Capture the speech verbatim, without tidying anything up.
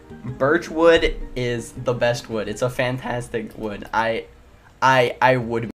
Birch wood is the best wood. It's a fantastic wood. I, I, I would